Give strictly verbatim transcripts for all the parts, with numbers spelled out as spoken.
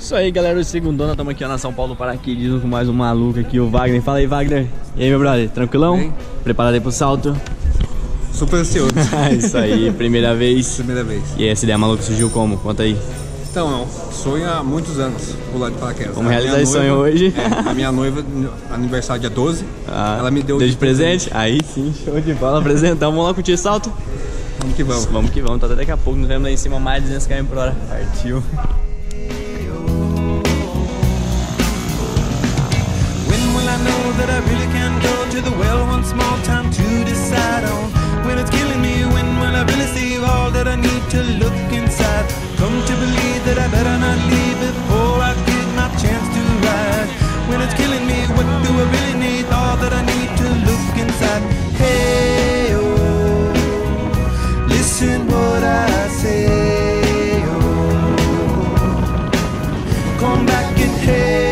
Isso aí, galera, o segundona, estamos aqui ó, na São Paulo Paraquedismo com mais um maluco aqui, o Wagner. Fala aí, Wagner. E aí, meu brother, tranquilão? Bem? Preparado aí pro salto? Super ansioso. Isso aí, primeira vez. Primeira vez. E essa ideia maluca surgiu como? Conta aí. Então, é um sonho há muitos anos, pular de paraquedas. Vamos realizar esse sonho hoje. É, a minha noiva, aniversário dia doze, ah, ela me deu... Deu de presente? presente? Aí sim, show de bola, apresentamos. Vamos lá curtir salto? Vamos que vamos. Vamos que vamos, então até daqui a pouco, nos vemos lá em cima mais de duzentos quilômetros por hora. Partiu. That I really can go to the well one small time to decide on when it's killing me. When will I really see all that I need to look inside? Come to believe that I better not leave before I get my chance to ride. When it's killing me, what do I really need? All that I need to look inside. Hey oh, listen what I say. Oh, come back and hey.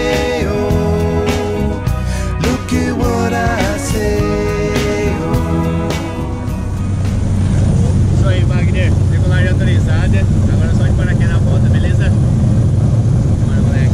Autorizada, agora só de paraquedas na volta, beleza? Bora, moleque.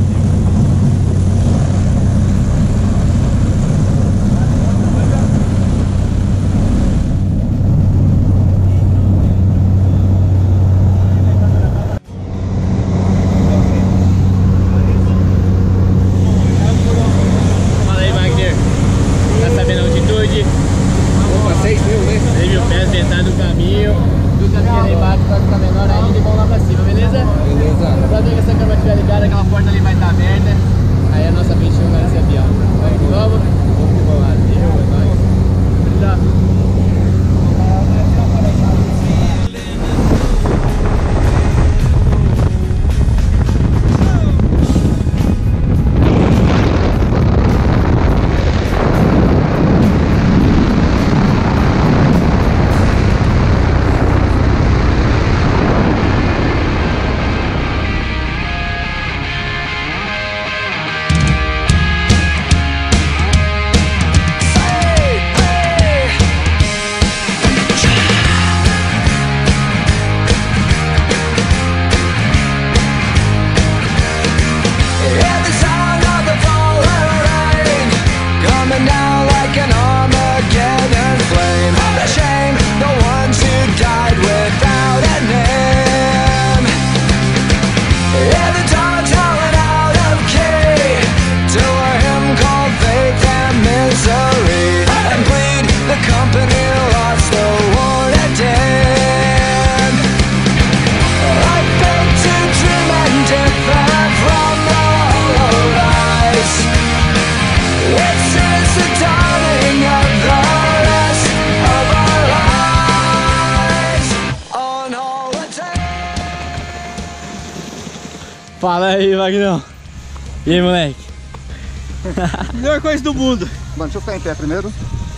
Fala aí, Wagner. Tá sabendo a altitude? Opa, seis mil, né? seis mil pés, metade do caminho. Do caminho ali embaixo pode ficar menor ainda e vamos lá pra cima, beleza? Beleza. Pra ver que essa câmera estiver ligada, aquela porta ali vai estar aberta. Aí a nossa vinte e um vai nesse avião. Vamos que vamos? Vamos que vamos. Valeu, é nóis. Já. Fala aí, Wagner. E aí, moleque? Melhor coisa do mundo. Mano, deixa eu ficar em pé primeiro.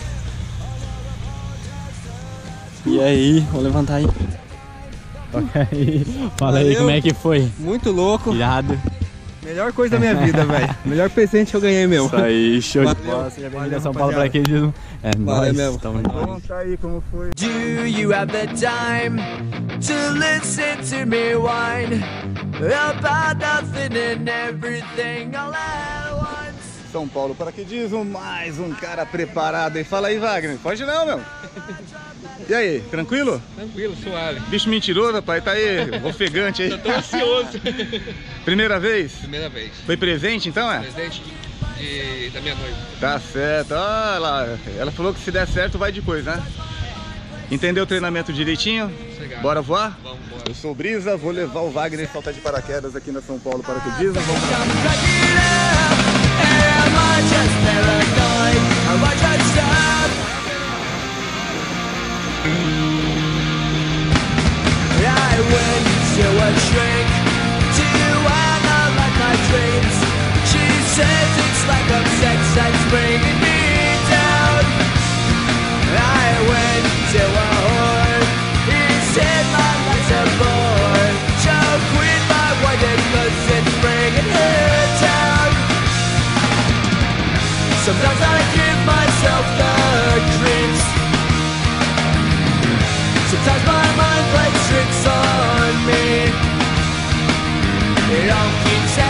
E aí, vou levantar aí. Toca aí. Fala Valeu. Aí, como é que foi? Muito louco. Irado. Melhor coisa da minha vida, velho. Melhor presente que eu ganhei, meu. Isso aí, show de Valeu. bola. Seja bem-vindo a Valeu, São Paulo rapaziada. Paraquedismo. É nóis. mesmo. Tamo Vamos junto. contar aí como foi. Do you have the time to listen to me whine about nothing and everything all at once? São Paulo Paraquedismo, mais um cara preparado. E fala aí, Wagner. Pode não, meu. E aí, tranquilo? Tranquilo, suave. Bicho mentiroso, pai. Tá aí, ofegante aí. Eu tô ansioso. Primeira vez? Primeira vez. Foi presente então, é? Presente de, da minha noiva. Tá certo. Olha lá, ela falou que se der certo vai depois, né? Entendeu o treinamento direitinho? Sossegado. Bora voar? Vamos embora. Eu sou o Brisa, vou levar o Wagner saltar de paraquedas aqui na São Paulo Paraquedismo. Vamos lá. I went to a shrink to analyze my dreams. She says it's like a sex that's bringing me down. I went to a whore. He said my life's a bore. So quit my wife because it's bringing her down. Sometimes I give myself the creeps. Sometimes my mind plays tricks on me. It all keeps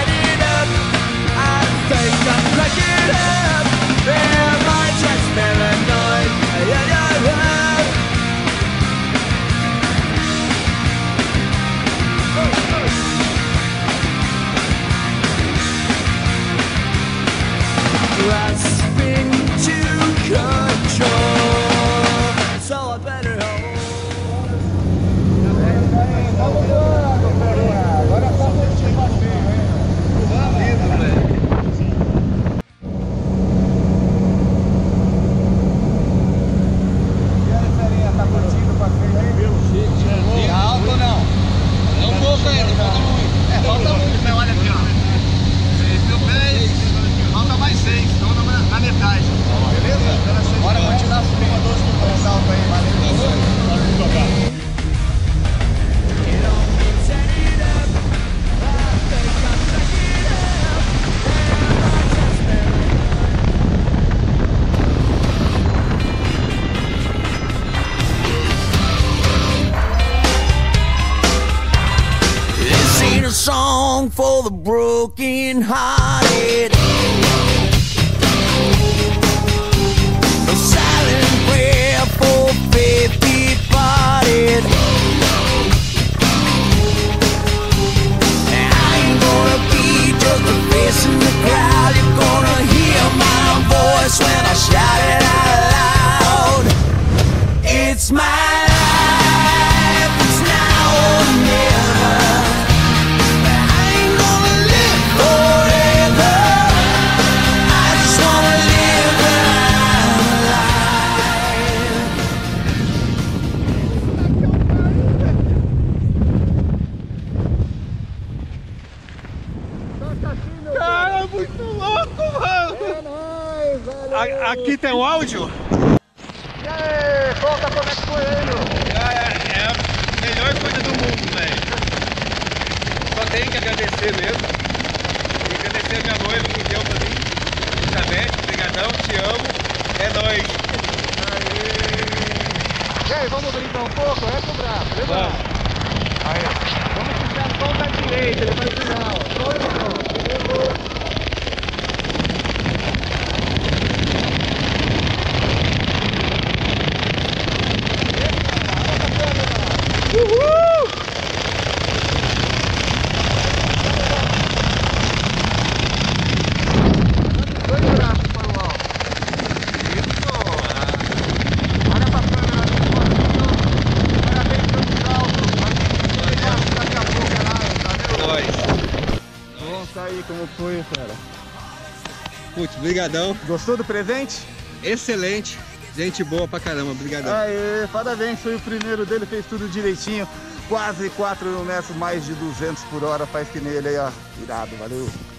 song for the broken hearted, a silent prayer for faith departed. And I ain't gonna be just a face in the crowd. You're gonna hear my voice when I shout it out loud. It's my life, it's now or never. I ain't gonna live forever. I just wanna live Cara, muito louco, mano! É nóis, valeu. A- aqui tem um áudio? E aí, conta como é que foi aí, meu? Cara, é a melhor coisa do mundo, velho. Só tenho que agradecer mesmo. E agradecer a minha noiva que deu pra mim. Elizabeth, obrigadão, te amo. É nóis. E aí, vamos brincar um pouco? É pro braço, levanta. Aí, vamos ficar só da direita, ele vai virar, ó. Pronto, pronto. Dois braços para o alto. Isso. Olha pra câmera aqui, mano. Parabéns pelo salto. Daqui a pouco é lá, valeu? Nóis. Conta aí como foi, cara. Putz, brigadão. Gostou do presente? Excelente. Gente boa pra caramba, brigadão. Aê, parabéns, foi o primeiro dele, fez tudo direitinho. Quase quatro metros, mais de duzentos por hora, faz que nele aí, ó. Irado, valeu.